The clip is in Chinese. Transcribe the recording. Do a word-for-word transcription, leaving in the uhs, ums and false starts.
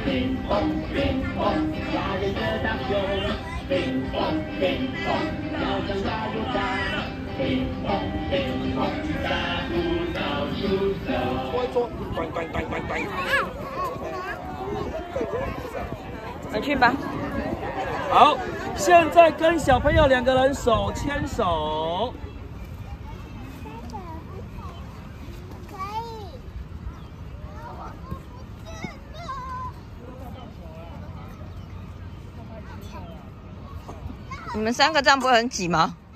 乒乓乒乓，家人的大熊。乒乓乒乓，要长大又大。乒乓乒乓，大步到处走。我做，滚滚滚滚滚。 回去吧。 好，现在跟小朋友两个人手牵手。 你们三个这样不会很挤吗？